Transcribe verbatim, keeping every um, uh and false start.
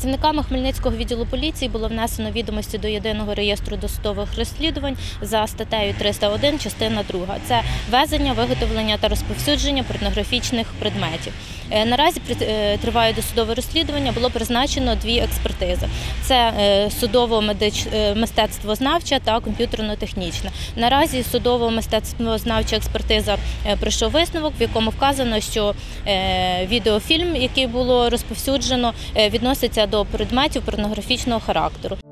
Працівниками Хмельницького відділу поліції було внесено відомості до єдиного реєстру досудових розслідувань за статтею триста один, частина друга. Це ввезення, виготовлення та розповсюдження порнографічних предметів. Наразі триває досудове розслідування, було призначено дві експертизи. Це судово-мистецтвознавча та комп'ютерно-технічна. Наразі судово-мистецтвознавча експертиза пройшов висновок, в якому вказано, що відеофільм, який було розповсюджено, відноситься до предметів порнографічного характеру.